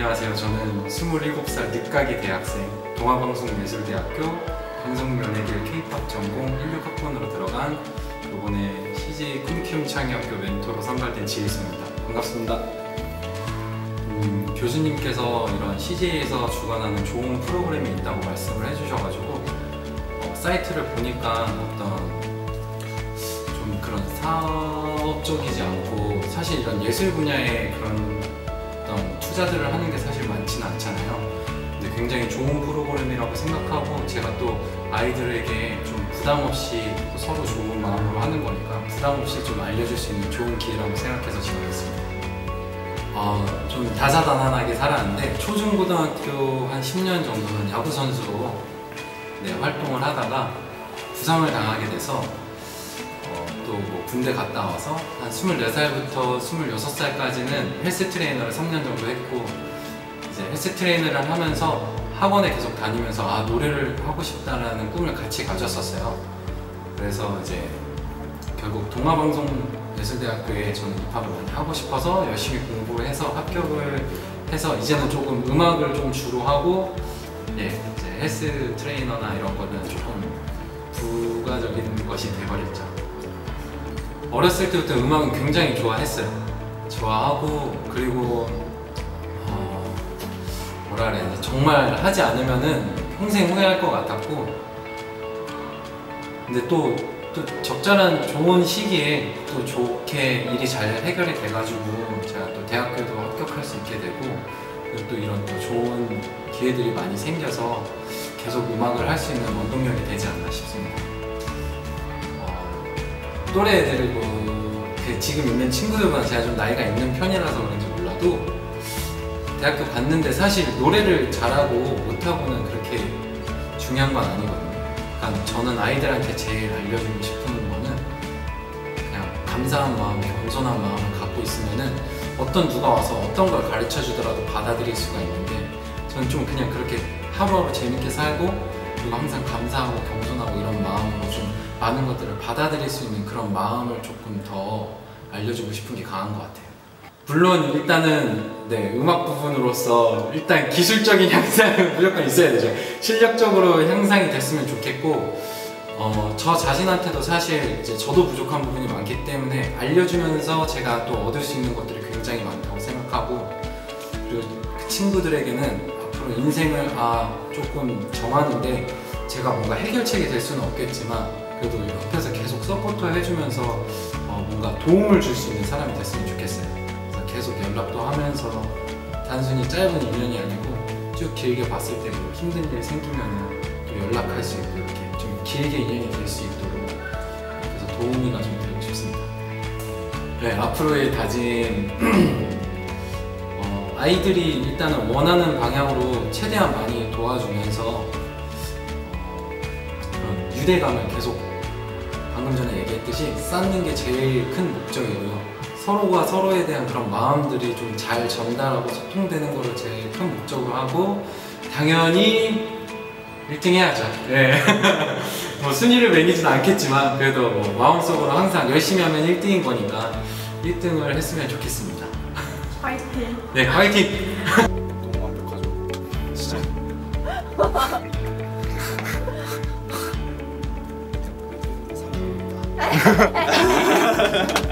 안녕하세요. 저는 27살 늦가기 대학생, 동아방송예술대학교 방송연예계 K-POP 전공 16학번으로 들어간 이번에 CJ 꿈키움 창의학교 멘토로 선발된 지혜수입니다. 반갑습니다. 교수님께서 이런 CJ에서 주관하는 좋은 프로그램이 있다고 말씀을 해주셔가지고 사이트를 보니까 어떤 좀 그런 사업적이지 않고 사실 이런 예술 분야의 그런 어떤 투자들을 하는 게 사실 많지는 않잖아요. 근데 굉장히 좋은 프로그램이라고 생각하고 제가 또 아이들에게 좀 부담 없이 또 서로 좋은 마음으로 하는 거니까 부담 없이 좀 알려줄 수 있는 좋은 기회라고 생각해서 지원했습니다. 좀 다사다난하게 살았는데 초중고등학교 한 10년 정도는 야구 선수로 활동을 하다가 부상을 당하게 돼서 또 뭐 군대 갔다 와서 한 24살부터 26살까지는 헬스 트레이너를 3년 정도 했고 이제 헬스 트레이너를 하면서 학원에 계속 다니면서 노래를 하고 싶다라는 꿈을 같이 가졌었어요. 그래서 이제 결국 동아방송예술대학교에 저는 입학을 많이 하고 싶어서 열심히 공부를 해서 합격을 해서 이제는 조금 음악을 좀 주로 하고 이제 헬스 트레이너나 이런 거는 조금 부가적인 것이 돼버렸죠. 어렸을 때부터 음악은 굉장히 좋아했어요. 좋아하고 그리고 뭐라 그래야 되지? 정말 하지 않으면은 평생 후회할 것 같았고 근데 또 적절한 좋은 시기에 또 좋게 일이 잘 해결이 돼가지고 제가 또 대학교도 합격할 수 있게 되고 그리고 또 이런 또 좋은 기회들이 많이 생겨서 계속 음악을 할 수 있는 원동력이 되지 않나 싶습니다. 또래 애들을 지금 있는 친구들보다 제가 좀 나이가 있는 편이라서 그런지 몰라도 대학교 갔는데 사실 노래를 잘하고 못하고는 그렇게 중요한 건 아니거든요. 그러니까 저는 아이들한테 제일 알려주고 싶은 거는 그냥 감사한 마음, 겸손한 마음을 갖고 있으면은 어떤 누가 와서 어떤 걸 가르쳐 주더라도 받아들일 수가 있는데 저는 좀 그냥 그렇게 하루하루 재밌게 살고 그리고 항상 감사하고 겸손하고 이런 마음으로 좀 많은 것들을 받아들일 수 있는 그런 마음을 조금 더 알려주고 싶은 게 강한 것 같아요. 물론 일단은 음악 부분으로서 일단 기술적인 향상은 무조건 있어야 되죠. 실력적으로 향상이 됐으면 좋겠고 저 자신한테도 사실 이제 저도 부족한 부분이 많기 때문에 알려주면서 제가 또 얻을 수 있는 것들이 굉장히 많다고 생각하고 그리고 그 친구들에게는 앞으로 인생을 조금 정하는데 제가 뭔가 해결책이 될 수는 없겠지만 그래도 옆에서 계속 서포터 해주면서 뭔가 도움을 줄 수 있는 사람이 됐으면 좋겠어요. 그래서 계속 연락도 하면서 단순히 짧은 인연이 아니고 쭉 길게 봤을 때 뭐 힘든 일 생기면 또 연락할 수 있고 이렇게 좀 길게 인연이 될 수 있도록 그래서 도우미가 좀 되고 싶습니다. 앞으로의 다짐 아이들이 일단은 원하는 방향으로 최대한 많이 도와주면서 그런 유대감을 계속 방금 전에 얘기했듯이 쌓는 게 제일 큰 목적이고요. 서로가 서로에 대한 그런 마음들이 좀 잘 전달하고 소통되는 거를 제일 큰 목적으로 하고 당연히 1등 해야죠. 뭐 순위를 매기진 않겠지만 그래도 뭐 마음속으로 항상 열심히 하면 1등인 거니까 1등을 했으면 좋겠습니다. 화이팅! 네, 화이팅! 너무 완벽하죠? 진짜 사랑합니다.